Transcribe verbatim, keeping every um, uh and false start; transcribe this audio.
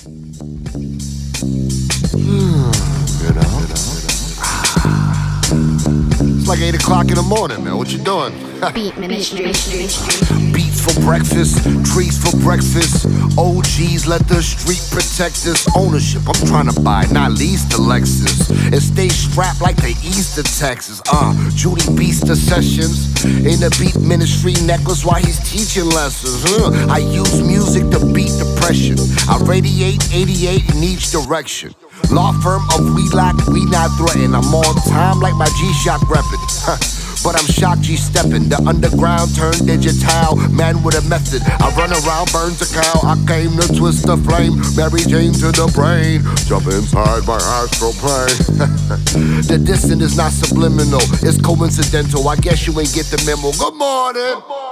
You know? It's like eight o'clock in the morning, man. What you doing? Beat ministry. Beats for breakfast, trees for breakfast. O Gs let the street protect us. Ownership, I'm trying to buy, not lease the Lexus. And stay strapped like the East of Texas. Uh, Juni beats the sessions. In the beat ministry necklace while he's teaching lessons. Uh, I use music to beat depression. I radiate eighty-eight in each direction. Law firm of we lack, we not threatened. I'm on time like my G-Shock reppin'. But I'm shocked G-steppin'. The underground turned digital. Man with a method. I run around, burns a cow. I came to twist the flame. Mary Jane to the brain. Jump inside my astral plane. The distant is not subliminal. It's coincidental. I guess you ain't get the memo. Good morning. Good morning.